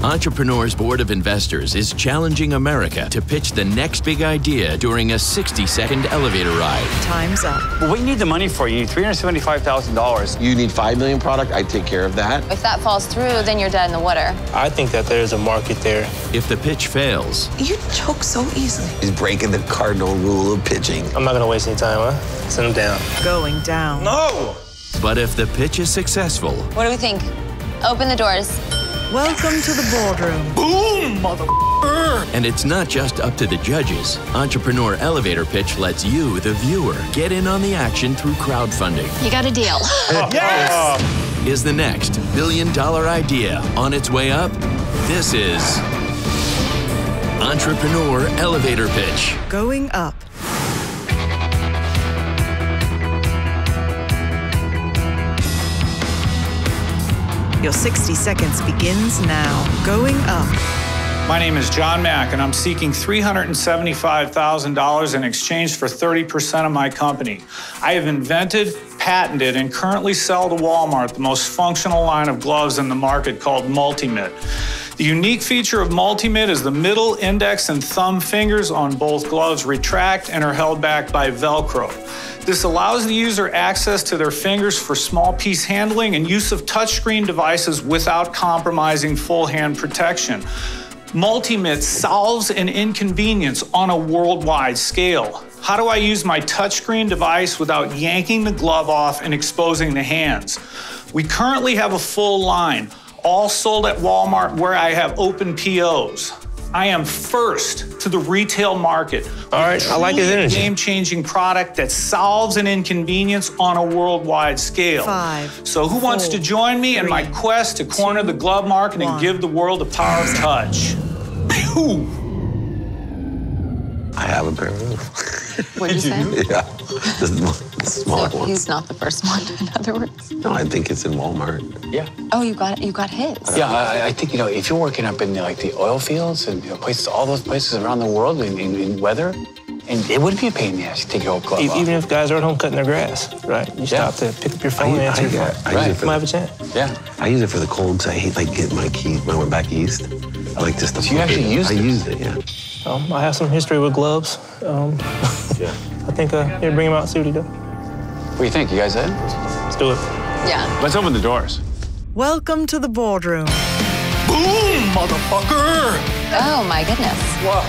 Entrepreneur's Board of Investors is challenging America to pitch the next big idea during a 60-second elevator ride. Time's up. Well, what you need the money for? You need $375,000. You need $5 million product, I take care of that. If that falls through, then you're dead in the water. I think that there's a market there. If the pitch fails... You choke so easily. He's breaking the cardinal rule of pitching. I'm not gonna waste any time, huh? Send him down. Going down. No! But if the pitch is successful... What do we think? Open the doors. Welcome to the boardroom. Boom, motherfucker! And it's not just up to the judges. Entrepreneur Elevator Pitch lets you, the viewer, get in on the action through crowdfunding. You got a deal. Yes! Is the next billion-dollar idea on its way up? This is Entrepreneur Elevator Pitch. Going up. Your 60 seconds begins now. Going up. My name is John Mack, and I'm seeking $375,000 in exchange for 30% of my company. I have invented, patented, and currently sell to Walmart the most functional line of gloves in the market called Multi-Mitt. The unique feature of Multi-Mitt is the middle, index, and thumb fingers on both gloves retract and are held back by Velcro. This allows the user access to their fingers for small piece handling and use of touchscreen devices without compromising full hand protection. Multi-Mitt solves an inconvenience on a worldwide scale. How do I use my touchscreen device without yanking the glove off and exposing the hands? We currently have a full line, all sold at Walmart where I have open POs. I am first to the retail market. All right, I like his energy. Game-changing product that solves an inconvenience on a worldwide scale. 5. So who wants to join me in my quest to corner the glove market and give the world the power of touch? Pew! I have a pair of them. What'd you say? Yeah, the small So one. he's not the first one, in other words. No, I think it's in Walmart. Yeah. Oh, you got his. Yeah, I think, if you're working up in like the oil fields and places, all those places around the world in weather, and it would be a pain in the ass to take your whole glove off. Even if guys are at home cutting their grass, right? You stop to pick up your phone and answer your phone. I use it for Might have a chance. Yeah. I use it for the cold because I hate getting my keys when I went back east. I like just to. So you actually used it? I used it, yeah. I have some history with gloves. Yeah. I think, here, bring him out, see what he does. What do you think? You guys in? Let's do it. Yeah. Let's open the doors. Welcome to the boardroom. Boom, motherfucker! Oh, my goodness.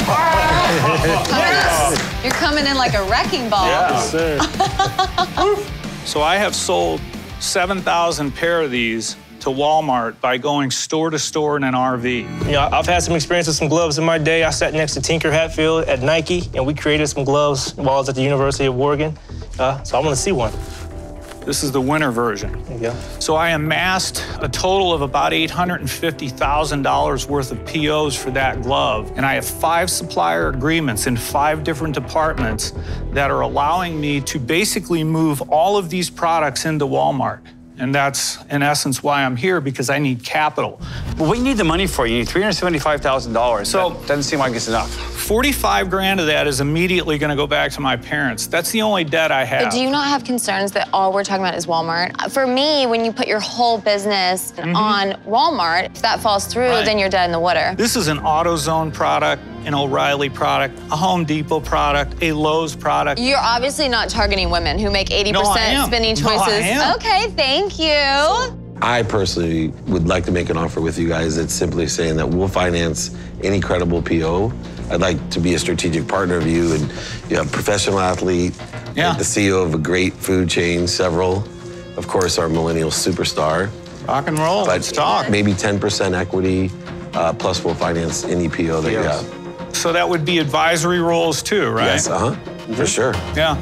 You're coming in like a wrecking ball. Yes, sir. So I have sold 7,000 pair of these to Walmart by going store to store in an RV. I've had some experience with some gloves in my day. I sat next to Tinker Hatfield at Nike, and we created some gloves while I was at the University of Oregon. So I want to see one. This is the winter version. There you go. So I amassed a total of about $850,000 worth of POs for that glove. And I have 5 supplier agreements in 5 different departments that are allowing me to basically move all of these products into Walmart. And that's, in essence, why I'm here, because I need capital. Well, what you need the money for? You need $375,000. So- that doesn't seem like it's enough. 45 grand of that is immediately going to go back to my parents. That's the only debt I have. But do you not have concerns that all we're talking about is Walmart? For me, when you put your whole business on Walmart, if that falls through, then you're dead in the water. This is an AutoZone product, an O'Reilly product, a Home Depot product, a Lowe's product. You're obviously not targeting women who make 80% No, I am. spending No, I choices. am. Okay, thank you. I personally would like to make an offer with you guys that's simply saying that we'll finance any credible PO. I'd like to be a strategic partner of you, and you're a professional athlete, Yeah. the CEO of a great food chain, several. Of course, our millennial superstar. Rock and roll, let's talk. Maybe 10% equity, plus we'll finance any PO that you have. So that would be advisory roles too, right? Yes, for sure. Yeah.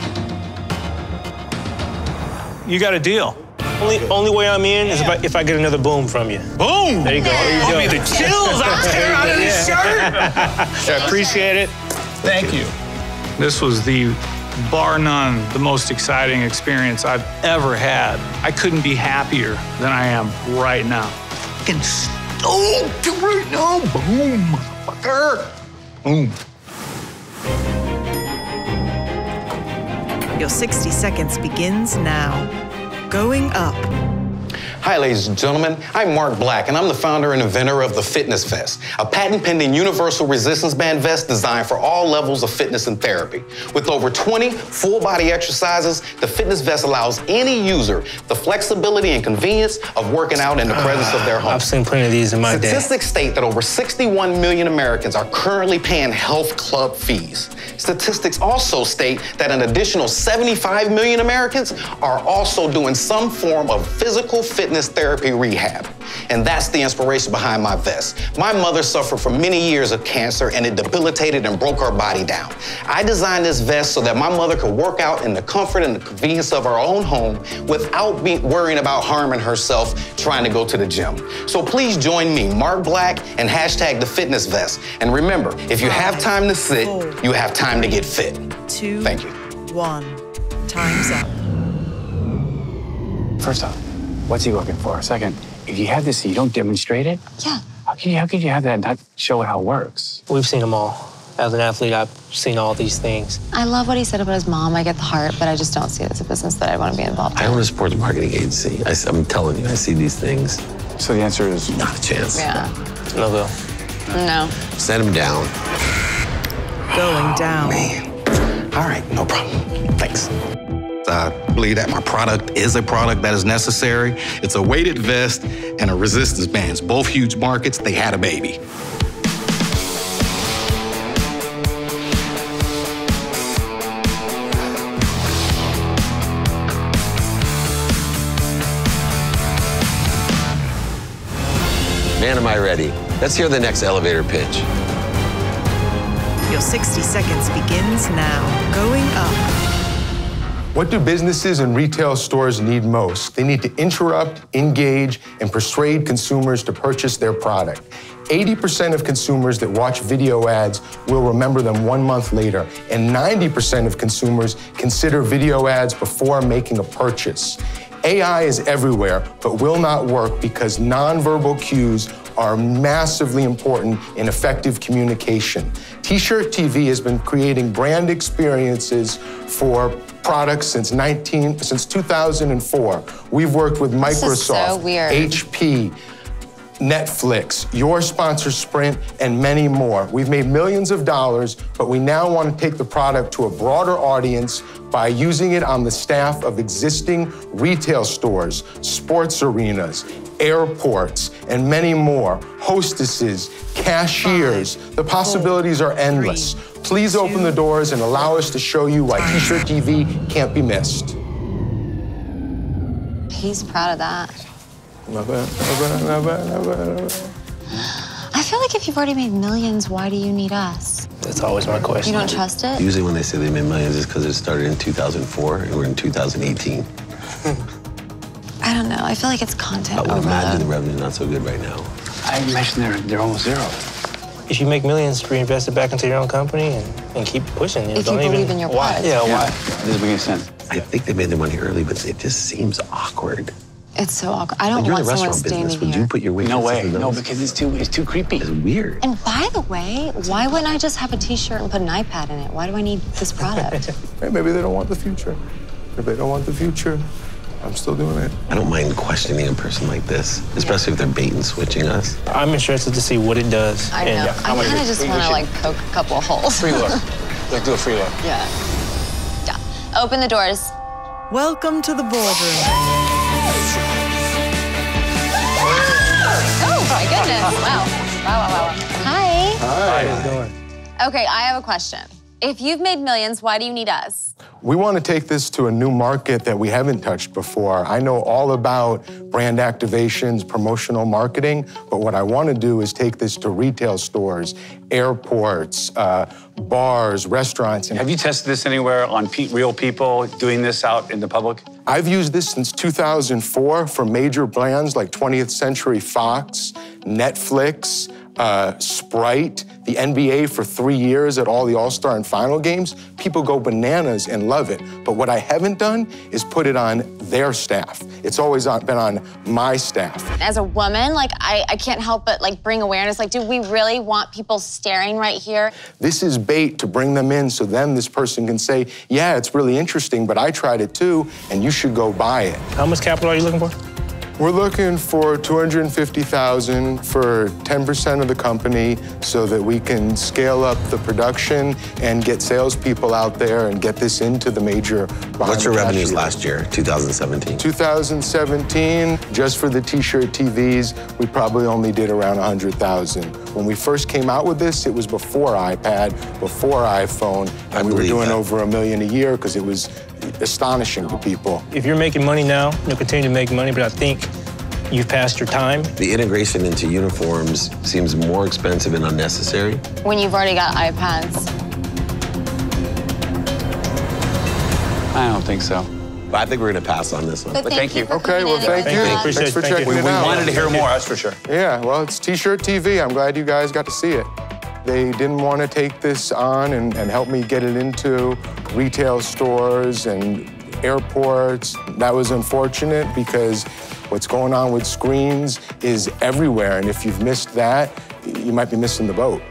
You got a deal. Only way I'm in is if I get another boom from you. Boom! There you go. There you Give go. me the chills out of this shirt. I appreciate it. Thank you. This was bar none, the most exciting experience I've ever had. I couldn't be happier than I am right now. Fucking stoked right now. Boom, motherfucker. Boom. Your 60 seconds begins now. Going up. Hi, ladies and gentlemen. I'm Mark Black, and I'm the founder and inventor of the Fitness Vest, a patent-pending universal resistance band vest designed for all levels of fitness and therapy. With over 20 full-body exercises, the Fitness Vest allows any user the flexibility and convenience of working out in the presence of their home. I've seen plenty of these in my day. Statistics state that over 61 million Americans are currently paying health club fees. Statistics also state that an additional 75 million Americans are also doing some form of physical fitness therapy rehab. And that's the inspiration behind my vest. My mother suffered from many years of cancer, and it debilitated and broke her body down. I designed this vest so that my mother could work out in the comfort and the convenience of her own home without worrying about harming herself trying to go to the gym. So please join me, Mark Black, and hashtag the Fitness Vest. And remember, if you have time to sit, you have time to get fit. 2, Thank you. 1. Time's up. First off, what's he looking for? Second, if you have this and you don't demonstrate it, Yeah. how can you have that and not show how it works? We've seen them all. As an athlete, I've seen all these things. I love what he said about his mom. I get the heart, but I just don't see it as a business that I want to be involved in. I own a sports marketing agency. I'm telling you, I see these things. So the answer is Not a chance. Yeah. No go. No. Send him down. Going down. All right, no problem. Thanks. I believe that my product is a product that is necessary. It's a weighted vest and a resistance bands. Both huge markets, they had a baby. Man, am I ready. Let's hear the next elevator pitch. Your 60 seconds begins now. Going up. What do businesses and retail stores need most? They need to interrupt, engage, and persuade consumers to purchase their product. 80% of consumers that watch video ads will remember them 1 month later, and 90% of consumers consider video ads before making a purchase. AI is everywhere, but will not work because nonverbal cues are massively important in effective communication. T-Shirt TV has been creating brand experiences for products since 2004. We've worked with Microsoft, This is so weird. HP, Netflix, your sponsor Sprint, and many more. We've made millions of dollars, but we now want to take the product to a broader audience by using it on the staff of existing retail stores, sports arenas, airports, and many more. Hostesses, cashiers, the possibilities are endless. Please open the doors and allow us to show you why T-Shirt TV can't be missed. He's proud of that. Never. I feel like if you've already made millions, why do you need us? That's always my question. You don't trust it? Usually when they say they made millions, it's because it started in 2004 and we're in 2018. I don't know. I feel like it's content I would imagine the overload. revenue's not so good right now. I imagine they're almost zero. If you make millions, reinvest it back into your own company and keep pushing. If you believe in your product. Yeah, why? Doesn't make any sense. I think they made their money early, but it just seems awkward. It's so awkward. I don't You're in want the someone restaurant business. standing Would here. you put your waitresses No way. in those? No, because it's too creepy. It's weird. And by the way, why wouldn't I just have a T-shirt and put an iPad in it? Why do I need this product? Hey, maybe they don't want the future. If they don't want the future, I'm still doing it. I don't mind questioning a person like this, especially if they're bait and switching us. I'm interested to see what it does. I know. And I kind of just want to like poke a couple of holes. Free look. Let's do a free look. Yeah. Yeah. Open the doors. Welcome to the boardroom. Oh my goodness! Wow. Wow. Hi. How you doing? Okay, I have a question. If you've made millions, why do you need us? We want to take this to a new market that we haven't touched before. I know all about brand activations, promotional marketing, but what I want to do is take this to retail stores, airports, bars, restaurants. And Have you tested this anywhere on real people doing this out in the public? I've used this since 2004 for major brands like 20th Century Fox, Netflix, Sprite, the NBA for 3 years at all the All-Star and Final games. People go bananas and love it. But what I haven't done is put it on their staff. It's always been on my staff. As a woman, like I can't help but like bring awareness. Like, do we really want people staring right here? This is bait to bring them in so then this person can say, yeah, it's really interesting, but I tried it too, and you should go buy it. How much capital are you looking for? We're looking for $250,000 for 10% of the company so that we can scale up the production and get salespeople out there and get this into the major. What's your revenues last year, 2017? 2017, just for the T-shirt TVs, we probably only did around 100,000. When we first came out with this, it was before iPad, before iPhone, and we were doing over $1 million a year because it was astonishing to people. If you're making money now, you'll continue to make money, but I think you've passed your time. The integration into uniforms seems more expensive and unnecessary. When you've already got iPads. I don't think so. But I think we're going to pass on this one. But thank you. Okay, well, thank you. Thanks for checking it out. We wanted to hear more, that's for sure. Yeah, well, it's T-shirt TV. I'm glad you guys got to see it. They didn't want to take this on and help me get it into retail stores and airports. That was unfortunate because what's going on with screens is everywhere, and if you've missed that, you might be missing the boat.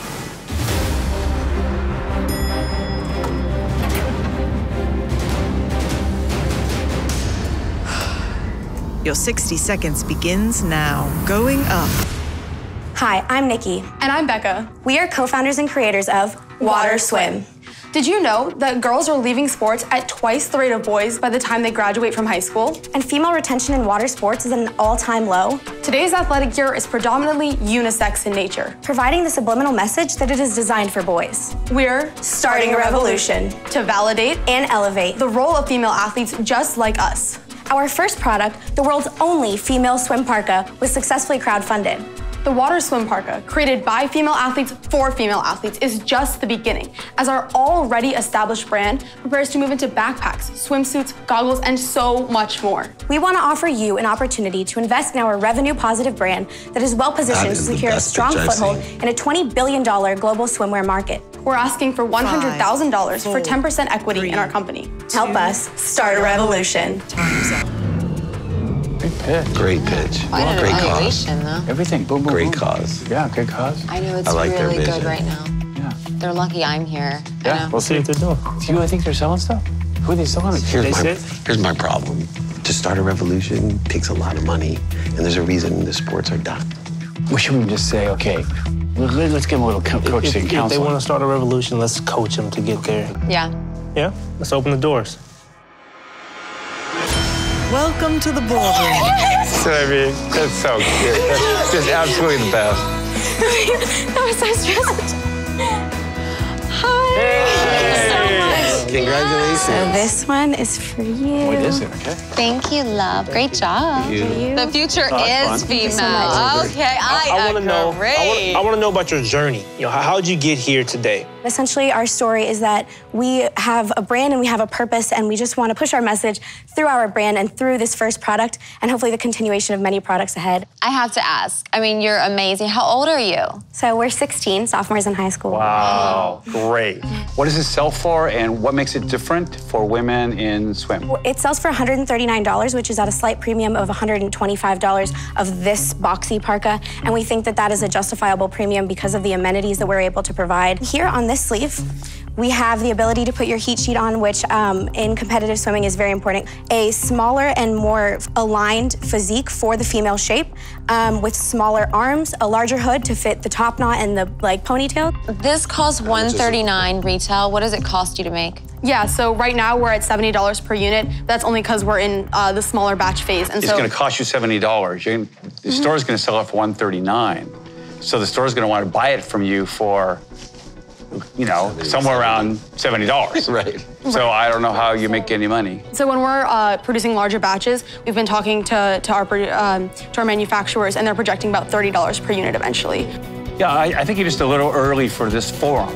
Your 60 seconds begins now. Going up. Hi, I'm Nikki. And I'm Becca. We are co-founders and creators of Water Swim. Did you know that girls are leaving sports at twice the rate of boys by the time they graduate from high school? And female retention in water sports is at an all-time low. Today's athletic gear is predominantly unisex in nature, providing the subliminal message that it is designed for boys. We're starting a revolution to validate and elevate the role of female athletes just like us. Our first product, the world's only female swim parka, was successfully crowdfunded. The Water Swim Parka, created by female athletes for female athletes, is just the beginning, as our already established brand prepares to move into backpacks, swimsuits, goggles, and so much more. We want to offer you an opportunity to invest in our revenue-positive brand that is well-positioned to secure a strong foothold in a $20 billion global swimwear market. We're asking for $100,000 for 10% equity in our company. Help us start a revolution. Time's up. Great pitch. Quite an Great evaluation, cause. though. Everything. Boom, boom, Great boom. cause. Yeah, good cause. I know it's I like their really good vision. right now. Yeah. They're lucky I'm here. Yeah. We'll see what they're doing. Do you really think they're selling stuff? Who are they selling it to? Here's my problem. To start a revolution takes a lot of money, and there's a reason the sports are done. Well, should we just say, okay, let's give them a little coaching If counsel. they want to start a revolution, let's coach them to get there. Yeah. Yeah? Let's open the doors. Welcome to the boardroom. That's what I mean. That's so cute. That's just absolutely the best. That was so stressful. Hi. Thank you so much. Congratulations. So this one is for you. What is it? Okay. Thank you, love. Great job. Thank you. The future is female. so Okay, I want to know. agree. I want to know about your journey. You know, how'd you get here today? Essentially, our story is that we have a brand and we have a purpose, and we just want to push our message through our brand and through this first product, and hopefully the continuation of many products ahead. I have to ask. I mean, you're amazing. How old are you? So we're 16, sophomores in high school. Wow, great. What does this sell for, and what makes it different for women in swim? It sells for $139, which is at a slight premium of $125 of this boxy parka, and we think that that is a justifiable premium because of the amenities that we're able to provide. Here on this sleeve, we have the ability to put your heat sheet on, which in competitive swimming is very important. A smaller and more aligned physique for the female shape, with smaller arms, a larger hood to fit the top knot and the ponytail. This costs $139 retail. What does it cost you to make? Yeah, so right now we're at $70 per unit. That's only because we're in the smaller batch phase. And It's going to cost you $70. The store's going to sell it for $139. So the store's going to want to buy it from you for, somewhere around $70. Right. So I don't know how you make any money. So when we're producing larger batches, we've been talking to our manufacturers, and they're projecting about $30 per unit eventually. Yeah, I think you're just a little early for this forum.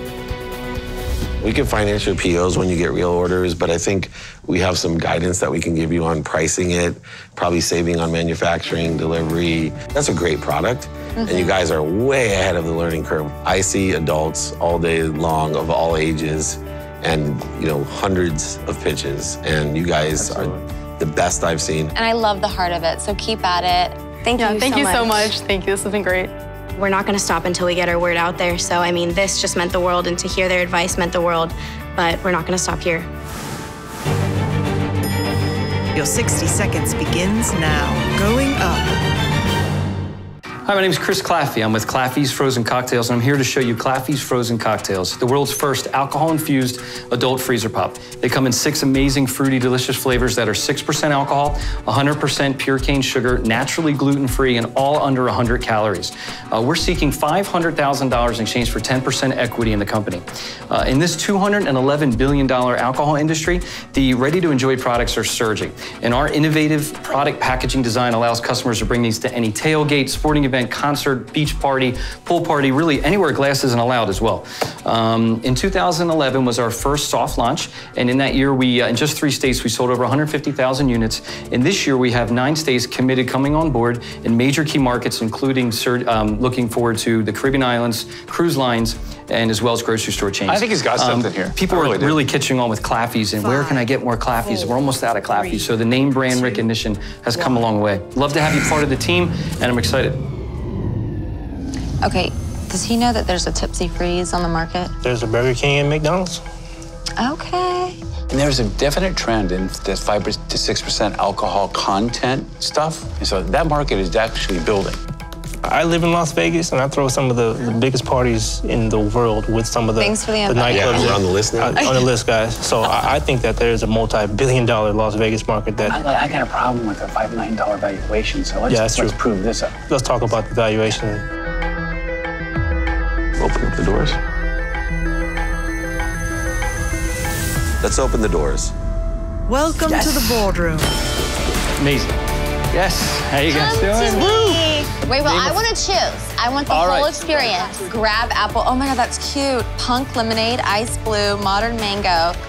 We can finance your POs when you get real orders, but I think we have some guidance that we can give you on pricing it, probably saving on manufacturing, delivery. That's a great product, and you guys are way ahead of the learning curve. I see adults all day long of all ages and, hundreds of pitches, and you guys are the best I've seen. And I love the heart of it, so keep at it. Thank you so much. Thank you. This has been great. We're not going to stop until we get our word out there. So, I mean, this just meant the world, and to hear their advice meant the world, but we're not going to stop here. Your 60 seconds begins now. Going up. Hi, my name is Chris Claffey. I'm with Claffey's Frozen Cocktails, and I'm here to show you Claffey's Frozen Cocktails, the world's first alcohol-infused adult freezer pop. They come in 6 amazing, fruity, delicious flavors that are 6% alcohol, 100% pure cane sugar, naturally gluten-free, and all under 100 calories. We're seeking $500,000 in exchange for 10% equity in the company. In this $211 billion alcohol industry, the ready-to-enjoy products are surging, and our innovative product packaging design allows customers to bring these to any tailgate, sporting event, concert, beach party, pool party, really anywhere glass isn't allowed as well. In 2011 was our first soft launch, and in that year, we in just 3 states, we sold over 150,000 units. And this year, we have 9 states committed coming on board in major key markets, including looking forward to the Caribbean islands, cruise lines, and as well as grocery store chains. I think he's got something here. People are really catching on with Claffey's, and where can I get more Claffey's? We're almost out of Claffey's, so the name brand recognition has come a long way. Love to have you part of the team, and I'm excited. Okay, does he know that there's a Tipsy Freeze on the market? There's a Burger King and McDonald's. Okay. And there's a definite trend in the 5 to 6% alcohol content stuff. And so that market is actually building. I live in Las Vegas, and I throw some of the biggest parties in the world with some of the, Thanks for the nightclubs. Yeah, we're on the list now. On the list, guys. So I think that there's a multi-billion-dollar Las Vegas market that... I got a problem with a $5 million valuation, so let's prove this up. Let's talk about the valuation. Open up the doors. Let's open the doors. Welcome to the boardroom. Amazing. Yes. How you guys doing? Woo! Wait, well, I want to choose. I want the whole experience. Grab apple. Oh my God, that's cute. Punk lemonade, ice blue, modern mango.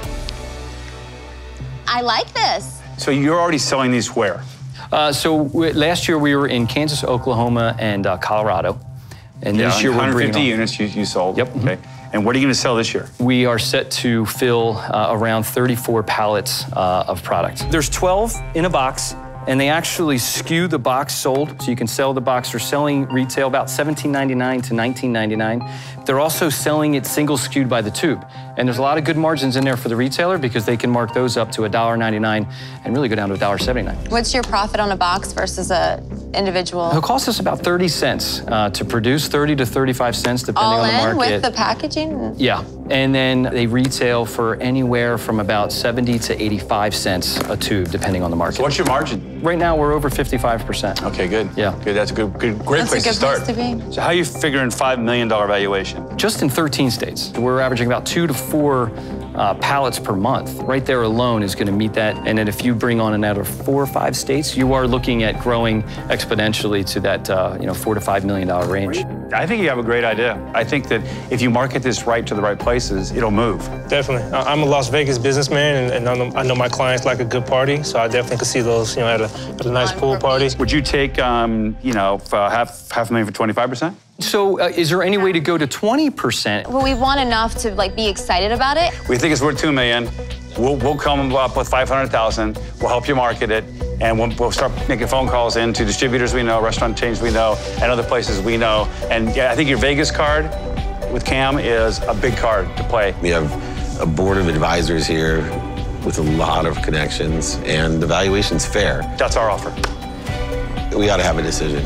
I like this. So you're already selling these where? Last year we were in Kansas, Oklahoma, and Colorado. And this year we're bringing 150 units you sold. Yep. Okay. And what are you going to sell this year? We are set to fill around 34 pallets of product. There's 12 in a box, and they actually skew the box sold, so you can sell the box. They're selling retail about $17.99 to $19.99. They're also selling it single skewed by the tube. And there's a lot of good margins in there for the retailer because they can mark those up to $1.99 and really go down to $1.79. What's your profit on a box versus a individual? It costs us about 30 cents to produce, 30 to 35 cents depending on the market. All in with the packaging? Yeah, and then they retail for anywhere from about 70 to 85 cents a tube depending on the market. So what's your margin? Right now we're over 55%. Okay, good. Yeah. Good, that's a great place to start. That's a good place to be. So how are you figuring $5 million valuation? Just in 13 states. We're averaging about 2 to 4 pallets per month. Right there alone is going to meet that. And then if you bring on another 4 or 5 states, you are looking at growing exponentially to that $4 to $5 million range. I think you have a great idea. I think that if you market this right to the right places, it'll move. Definitely. I'm a Las Vegas businessman, and I know my clients like a good party, so I definitely could see those, at a nice pool party. Would you take, half a million for 25%? So is there any way to go to 20%? Well, we want enough to be excited about it. We think it's worth $2 million. We'll come up with $500,000. We'll help you market it, and we'll start making phone calls into distributors we know, restaurant chains we know, and other places we know. And yeah, I think your Vegas card with Cam is a big card to play. We have a board of advisors here with a lot of connections, and the valuation's fair. That's our offer. We got to have a decision.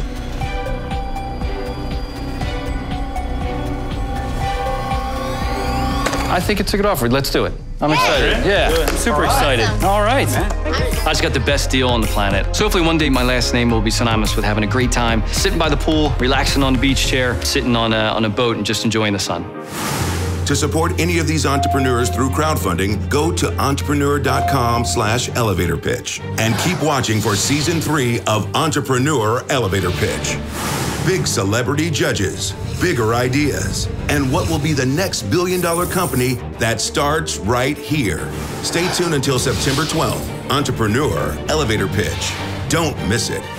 I think it's a good offer. Let's do it. I'm excited. Yeah, super excited. All right. I just got the best deal on the planet. So hopefully one day my last name will be synonymous with having a great time, sitting by the pool, relaxing on the beach chair, sitting on a boat and just enjoying the sun. To support any of these entrepreneurs through crowdfunding, go to entrepreneur.com/elevator pitch and keep watching for season 3 of Entrepreneur Elevator Pitch. Big celebrity judges, bigger ideas, and what will be the next billion-dollar company that starts right here. Stay tuned until September 12th. Entrepreneur Elevator Pitch. Don't miss it.